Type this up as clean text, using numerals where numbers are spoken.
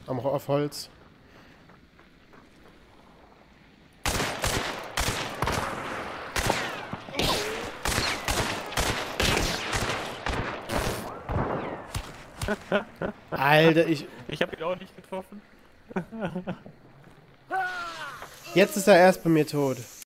Auf Holz. Alter, Ich habe ihn auch nicht getroffen. Jetzt ist er erst bei mir tot.